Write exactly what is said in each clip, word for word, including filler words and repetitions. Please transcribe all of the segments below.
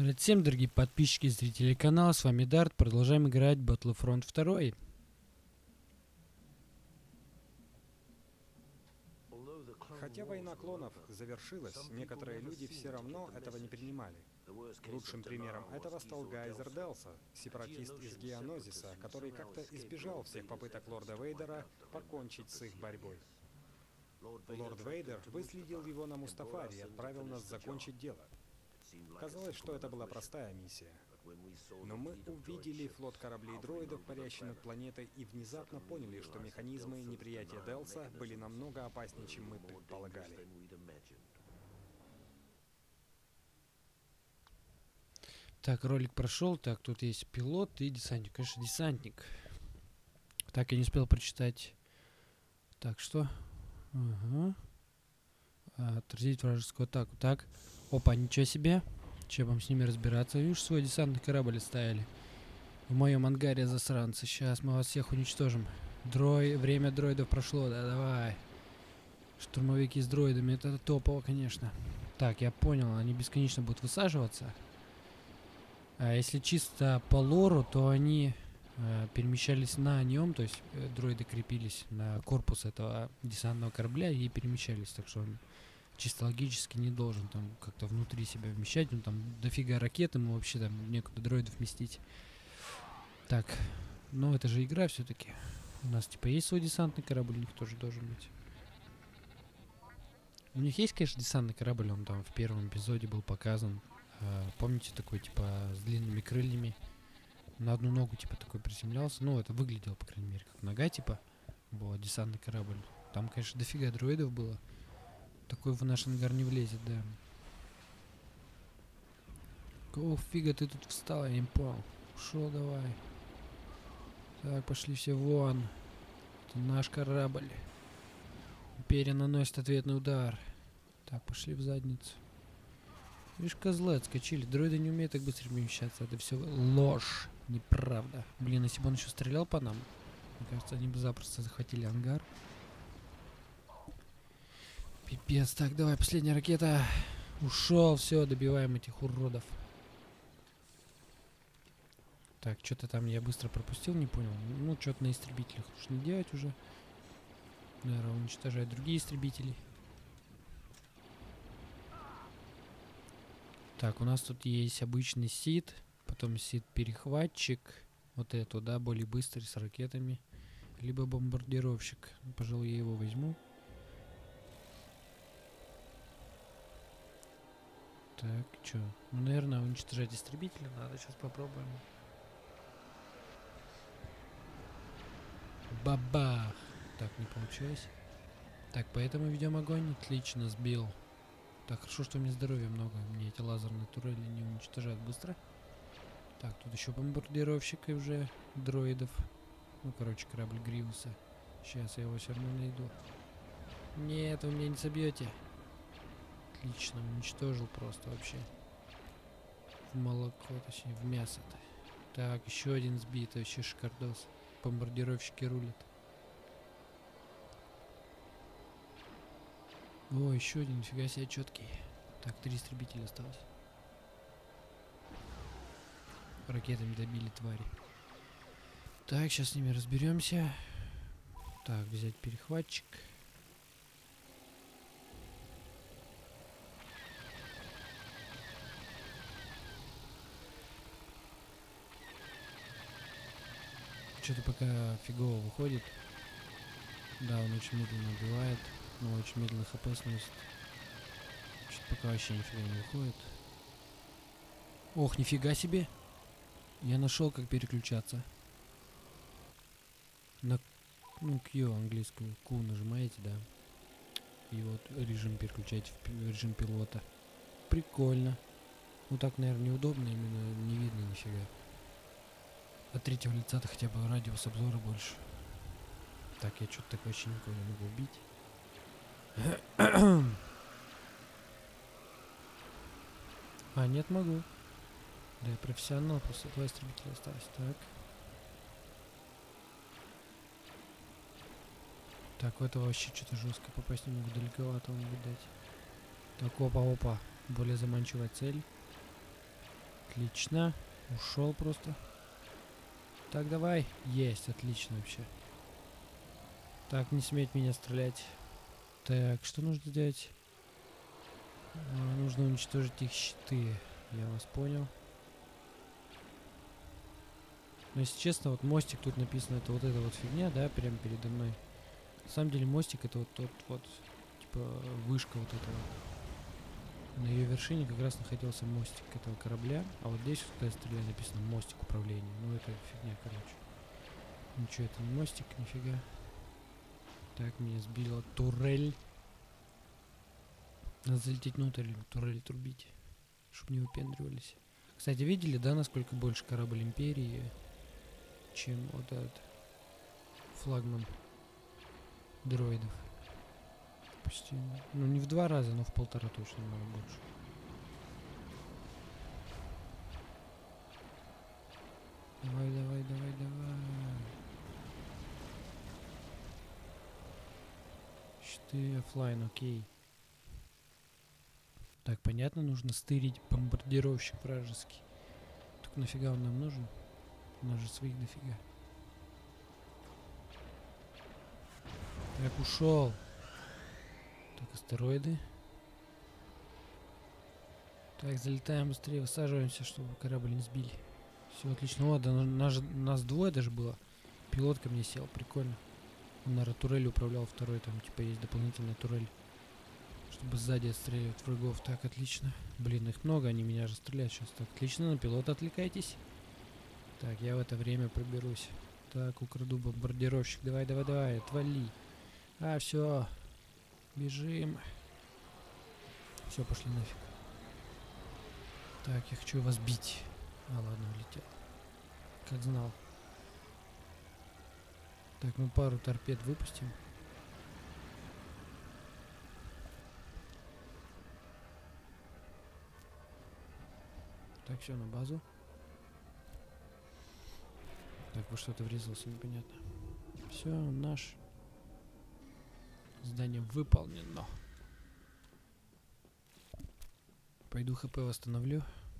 Привет всем, дорогие подписчики и зрители канала, с вами Дарт, продолжаем играть Battlefront два. Хотя война клонов завершилась, некоторые люди все равно этого не принимали. Лучшим примером этого стал Гайзер Делса, сепаратист из Геонозиса, который как-то избежал всех попыток Лорда Вейдера покончить с их борьбой. Лорд Вейдер выследил его на Мустафаре и отправил нас закончить дело. Казалось, что это была простая миссия. Но мы увидели флот кораблей дроидов, парящий над планетой, и внезапно поняли, что механизмы неприятия Делса были намного опаснее, чем мы предполагали. Так, ролик прошел. Так, тут есть пилот и десантник. Конечно, десантник. Так, я не успел прочитать. Так, что? Ага. Отразить вражескую атаку. Так. Опа, ничего себе. Че вам с ними разбираться? Видишь, свой десантный корабль оставили. В моем ангаре, засранцы. Сейчас мы вас всех уничтожим. Дрой... Время дроидов прошло, да, давай. Штурмовики с дроидами. Это топово, конечно. Так, я понял. Они бесконечно будут высаживаться. А если чисто по лору, то они э, перемещались на нем. То есть э, дроиды крепились на корпус этого десантного корабля и перемещались. Так что он чисто логически не должен там как-то внутри себя вмещать. Ну там дофига ракет, ему вообще там некуда дроидов вместить. Так, ну это же игра все-таки. У нас типа есть свой десантный корабль, у них тоже должен быть. У них есть, конечно, десантный корабль, он там в первом эпизоде был показан. Uh, помните, такой типа с длинными крыльями, на одну ногу типа такой приземлялся. Ну, это выглядело, по крайней мере, как нога типа. Был десантный корабль. Там, конечно, дофига дроидов было. Такой в наш ангар не влезет, да. Какого фига ты тут встал, я не понял. Ушел, давай. Так, пошли все вон. Это наш корабль. Империя наносит ответный удар. Так, пошли в задницу. Видишь, козлы отскочили. Дроиды не умеют так быстро перемещаться. Это все ложь. Неправда. Блин, если бы он еще стрелял по нам, мне кажется, они бы запросто захватили ангар. Пипец. Так, давай, последняя ракета. Ушел. Все, добиваем этих уродов. Так, что-то там я быстро пропустил, не понял. Ну, что-то на истребителях нужно делать уже. Наверное, уничтожать другие истребители. Так, у нас тут есть обычный сид, потом сид-перехватчик, вот это, да, более быстрый, с ракетами, либо бомбардировщик. Пожалуй, я его возьму. Так, что? Ну, наверное, уничтожать истребители надо, сейчас попробуем. Бабах! Так, не получилось. Так, поэтому ведем огонь. Отлично, сбил. Так, хорошо, что у меня здоровья много. Мне эти лазерные турели не уничтожают быстро. Так, тут еще бомбардировщик и уже дроидов. Ну, короче, корабль Гривуса. Сейчас я его все равно найду. Нет, вы меня не собьете. Отлично, уничтожил просто вообще. В молоко, точнее, в мясо-то. Так, еще один сбит, вообще шикардос. Бомбардировщики рулят. О, еще один, нифига себе четкий. Так, три истребителя осталось. Ракетами добили твари. Так, сейчас с ними разберемся. Так, взять перехватчик. Что-то пока фигово выходит. Да, он очень медленно убивает. Но очень медленно хп сносит. Что-то пока вообще нифига не выходит. Ох, нифига себе. Я нашел, как переключаться. На, ну, Q английскую. Q нажимаете, да. И вот режим переключаете в режим пилота. Прикольно. Ну так, наверное, неудобно. Именно не видно нифига. От третьего лица-то хотя бы радиус обзора больше. Так, я что-то так вообще никого не могу убить. А, нет, могу. Да, я профессионал, просто два истребителя осталось. Так. Так, у этого вообще что-то жестко попасть не могу, далековато он, видать. Так, опа-опа. Более заманчивая цель. Отлично. Ушел просто. Так, давай. Есть, отлично вообще. Так, не сметь меня стрелять. Так, что нужно сделать? А, нужно уничтожить их щиты. Я вас понял. Но если честно, вот мостик, тут написано, это вот эта вот фигня, да, прямо передо мной. На самом деле мостик это вот тот вот, типа, вышка вот этого. На ее вершине как раз находился мостик этого корабля. А вот здесь, когда я стреляю, написано мостик управления. Ну это фигня, короче. Ничего, это не мостик, нифига. Так, меня сбила турель. Надо залететь внутрь, турель трубить, чтобы не выпендривались. Кстати, видели, да, насколько больше корабль Империи, чем вот этот флагман дроидов? Почти, ну не в два раза, но в полтора точно, наверное, больше. Давай, давай, давай, давай. Щиты оффлайн, окей. Так, понятно, нужно стырить бомбардировщик вражеский. Только нафига он нам нужен? У нас же своих дофига. Так, ушел. Так, астероиды. Так, залетаем быстрее, высаживаемся, чтобы корабль не сбили. Все отлично. Вот, да, нас, нас двое даже было. Пилот ко мне сел, прикольно. Он, наверное, турелью управлял второй, там типа есть дополнительная турель, чтобы сзади отстреливать врагов. Так, отлично. Блин, их много, они меня же стреляют сейчас. Так, отлично, на пилота отвлекайтесь. Так, я в это время проберусь. Так, украду бомбардировщик. Давай, давай, давай, отвали. А, все. Бежим. Все, пошли нафиг. Так, я хочу вас бить. А, ладно, улетел. Как знал. Так, мы пару торпед выпустим. Так, все, на базу. Так, во что-то врезался, непонятно. Все, наш. Задание выполнено. Пойду ХП восстановлю.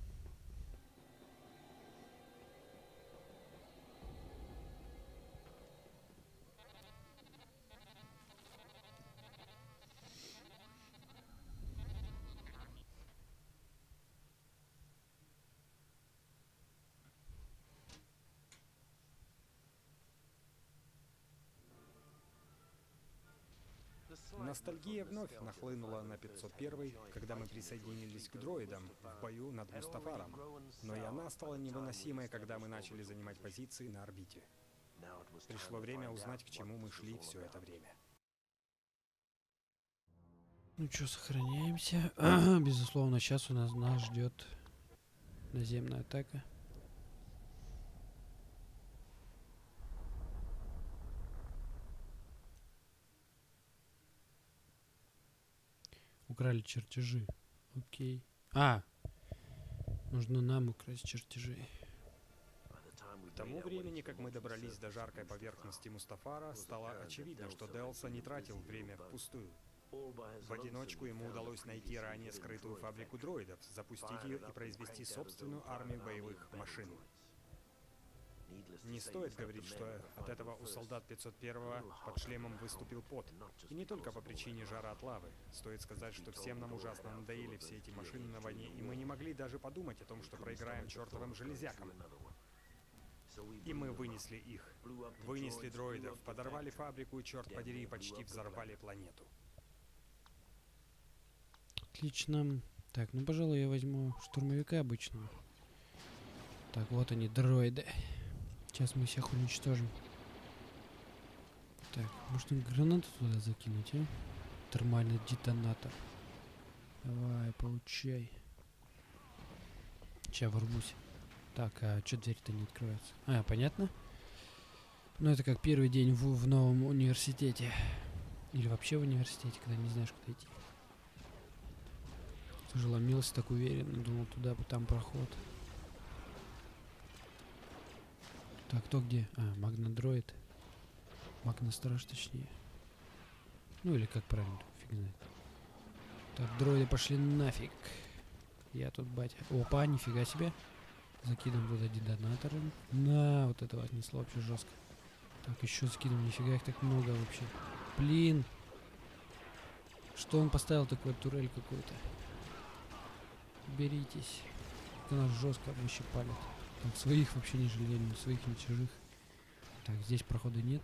Ностальгия вновь нахлынула на пятьсот первый, когда мы присоединились к дроидам в бою над Мустафаром. Но и она стала невыносимой, когда мы начали занимать позиции на орбите. Пришло время узнать, к чему мы шли все это время. Ну что, сохраняемся. Безусловно, сейчас у нас нас ждет наземная атака. Украли чертежи. Окей. А! Нужно нам украсть чертежи. К тому времени, как мы добрались до жаркой поверхности Мустафара, стало очевидно, что Делса не тратил время впустую. В одиночку ему удалось найти ранее скрытую фабрику дроидов, запустить ее и произвести собственную армию боевых машин. Не стоит говорить, что от этого у солдат пятьсот первого под шлемом выступил пот. И не только по причине жара от лавы. Стоит сказать, что всем нам ужасно надоели все эти машины на войне, и мы не могли даже подумать о том, что проиграем чертовым железякам. И мы вынесли их. Вынесли дроидов, подорвали фабрику и, черт подери, почти взорвали планету. Отлично. Так, ну, пожалуй, я возьму штурмовика обычного. Так, вот они, дроиды. Сейчас мы всех уничтожим. Так, может им гранату туда закинуть, а? Термальный детонатор. Давай, получай. Сейчас ворвусь. Так, а что дверь-то не открывается? А, понятно? Ну, это как первый день в, в новом университете. Или вообще в университете, когда не знаешь, куда идти. Тоже ломился так уверенно, думал, туда, там проход. Так, кто где? А, магнодроид. Магностраж, точнее. Ну, или как правильно, фиг знает. Так, дроиды пошли нафиг. Я тут, батя. Опа, нифига себе. Закидываем туда детонаторы. На, вот этого отнесло вообще жестко. Так, еще закидываем. Нифига их так много вообще. Блин. Что он поставил такую турель какую-то? Беритесь. Это нас жестко вообще палит. Так, своих вообще не жалеем, ни своих, ни чужих. Так, здесь прохода нет.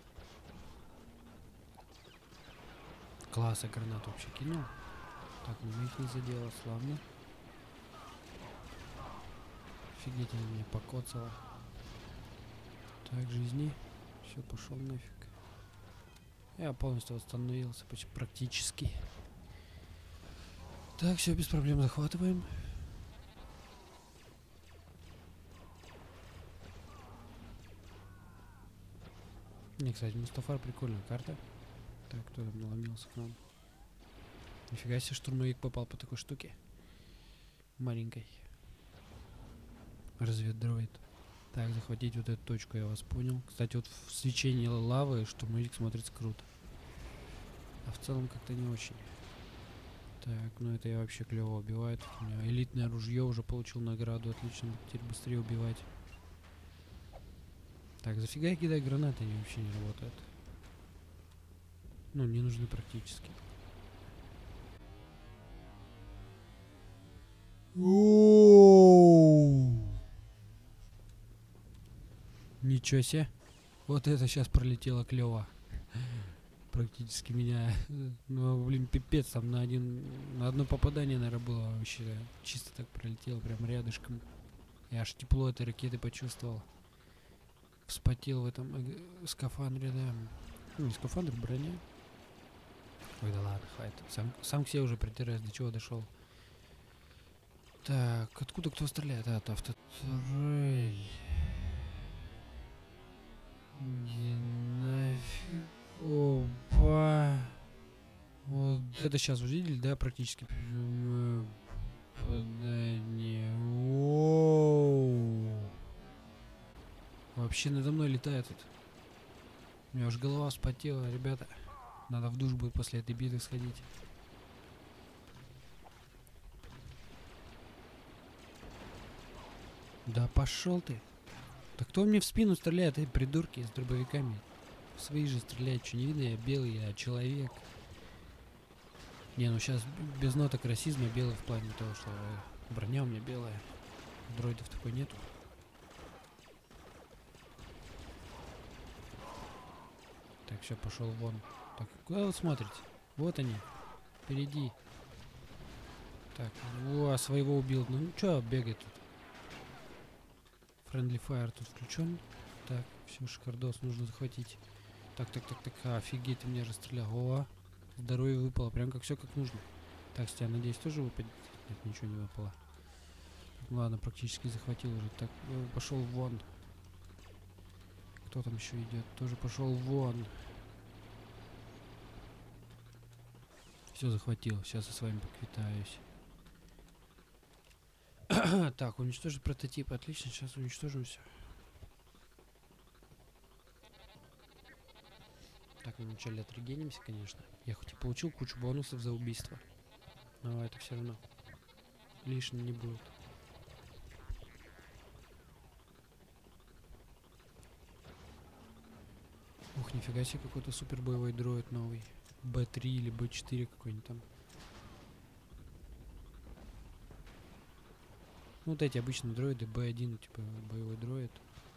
Класса гранату вообще кинул. Так, ну мы их не задело, славно. Офигительно меня покоцало. Так, жизни. Все, пошел нафиг. Я полностью восстановился, почти практически. Так, все, без проблем захватываем. Не, кстати, Мустафар прикольная карта. Так, кто там наломился к нам? Нифига себе, штурмовик попал по такой штуке. Маленькой. Разведдроид. Так, захватить вот эту точку, я вас понял. Кстати, вот в свечении лавы штурмовик смотрится круто. А в целом как-то не очень. Так, ну это я вообще клево убивает. У меня элитное ружье уже получил награду. Отлично, теперь быстрее убивать. Так, зафига я кидаю гранаты, они вообще не работают. Ну, не нужны практически. Ничего себе. Вот это сейчас пролетело клево. Практически меня, ну, блин, пипец, там на один, на одно попадание, наверное, было вообще, чисто так пролетело, прям рядышком. Я аж тепло этой ракеты почувствовал. Вспотел в этом э, скафандре, да. Ну, не скафандр, броня. Ой, да ладно, хватит. Сам, сам к себе уже притираюсь, до чего дошел. Так, откуда кто стреляет? А, это автотрей. Нафиг. Опа. Вот это сейчас увидели, да, практически. Попадание. Воу. Вообще надо мной летает тут. У меня уж голова вспотела, ребята. Надо в душ будет после этой битвы сходить. Да пошел ты. Да кто мне в спину стреляет, эти придурки с дробовиками? В свои же стреляют, что не видно, я белый, я человек. Не, ну сейчас без ноток расизма белый в плане того, что броня у меня белая. Дроидов такой нету. Так, все, пошел вон. Так, куда вы смотрите? Вот они. Впереди. Так, о, своего убил. Ну, ну что бегает тут? Friendly Fire тут включен. Так, все, шикардос, нужно захватить. Так, так, так, так, а, офигеть, ты меня расстрелял. О, здоровье выпало, прям как все как нужно. Так, я надеюсь, тоже выпадет. Нет, ничего не выпало. Ладно, практически захватил уже. Так, пошел вон. Кто там еще идет? Тоже пошел вон. Все захватил. Сейчас я с вами поквитаюсь. Так, уничтожить прототип. Отлично, сейчас уничтожим все. Так, мы вначале отрегенимся, конечно. Я хоть и получил кучу бонусов за убийство, но это все равно лишним не будет. Ух, нифига себе, какой-то супер боевой дроид новый. бэ три или бэ четыре какой-нибудь там. Ну, вот эти обычные дроиды, бэ один, типа боевой дроид.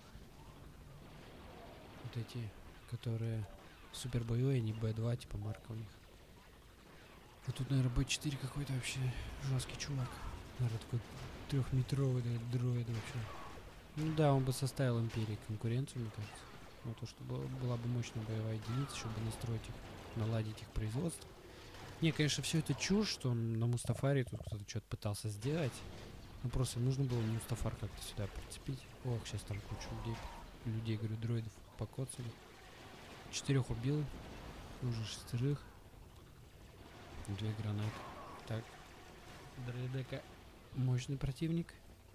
Вот эти, которые супер боевые, они бэ два, типа марка у них. А тут, наверное, бэ четыре какой-то вообще жесткий чувак. Наверное, такой трехметровый дроид вообще. Ну да, он бы составил империи конкуренцию, мне кажется. Ну, то, что была, была бы мощная боевая единица, чтобы настроить их, наладить их производство. Не, конечно, все это чушь, что он на Мустафаре тут кто-то что-то пытался сделать. Ну, просто нужно было Мустафар как-то сюда прицепить. Ох, сейчас там куча людей, людей, говорю, дроидов покоцали. Четырех убил, уже шестерых. Две гранаты. Так, дроидека, мощный противник.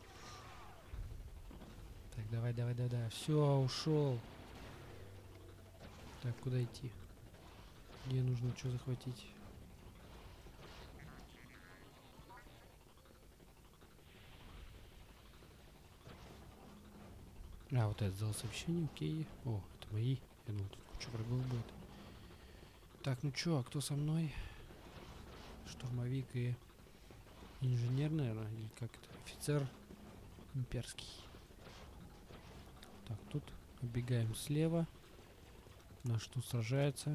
Так, давай, давай, давай, давай. Все, ушел. Так, куда идти? Где нужно что захватить? А, вот этот зал сообщений, окей. О, это мои. Я думал, тут куча врагов будет. Так, ну чё, а кто со мной? Штурмовик и инженер, наверное, или как это? Офицер имперский. Так, тут оббегаем слева. Наш тут сражается.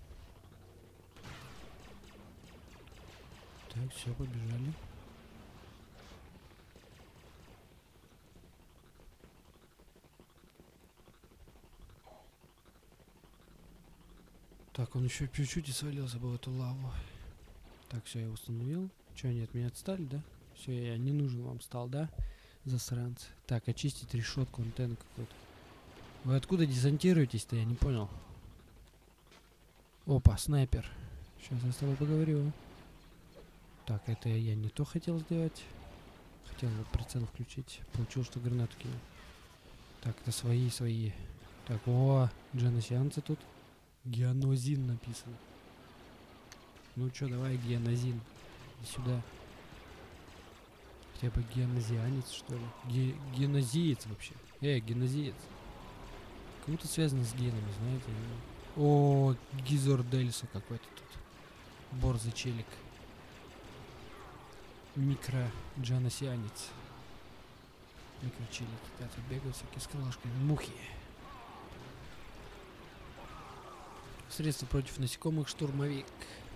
Так, все, побежали. Так, он еще чуть-чуть и свалился бы в эту лаву. Так, все, я установил. Че, они от меня отстали, да? Все, я не нужен вам стал, да? Засранцы. Так, очистить решетку, антенну какую-то. Вы откуда десантируетесь-то? Я не понял. Опа, снайпер. Сейчас я с тобой поговорю. Так, это я не то хотел сделать. Хотел вот прицел включить. Получил, что гранату кинул. Так, это свои, свои. Так, о, дженосианцы тут. Геонозин написано. Ну чё, давай, геонозин. Иди сюда. Хотя бы геонозианец, что ли? Ге генозиец вообще. Эй, генозиец. Кому-то связано с генами, знаете? О, Гизор Дельса какой-то тут. Борзый челик. Микро джаносианец. Микрочелик. Да, тут бегают всякие с крылышками. Мухи. Средство против насекомых штурмовик.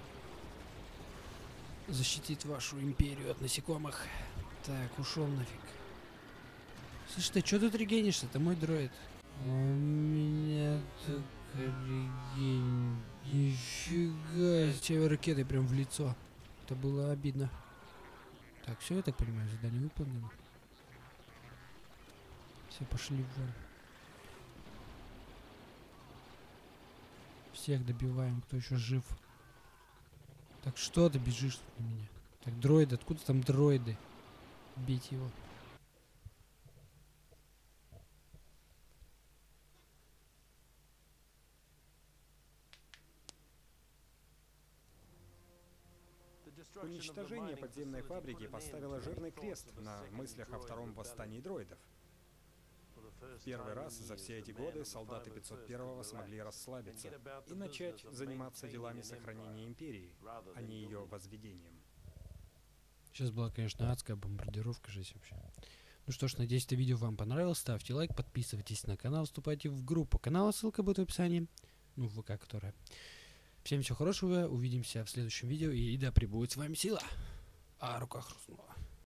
Защитит вашу империю от насекомых. Так, ушел нафиг. Слушай, ты что тут регенишься? Это мой дроид. У меня тут реген... Нифига, тебе ракетой прям в лицо. Это было обидно. Так, все, я так понимаю, задание выполнено. Все пошли вон. Всех добиваем, кто еще жив. Так, что ты бежишь на меня? Так, дроиды, откуда там дроиды? Бить его. Уничтожение подземной фабрики поставило жирный крест на мыслях о втором восстании дроидов. В первый раз за все эти годы солдаты пятьсот первого смогли расслабиться и начать заниматься делами сохранения империи, а не ее возведением. Сейчас была, конечно, адская бомбардировка, жесть вообще. Ну что ж, надеюсь, это видео вам понравилось. Ставьте лайк, подписывайтесь на канал, вступайте в группу канала, ссылка будет в описании. Ну, в ВК, которая. Всем всего хорошего, увидимся в следующем видео, и да пребудет с вами сила. А рука хрустнула.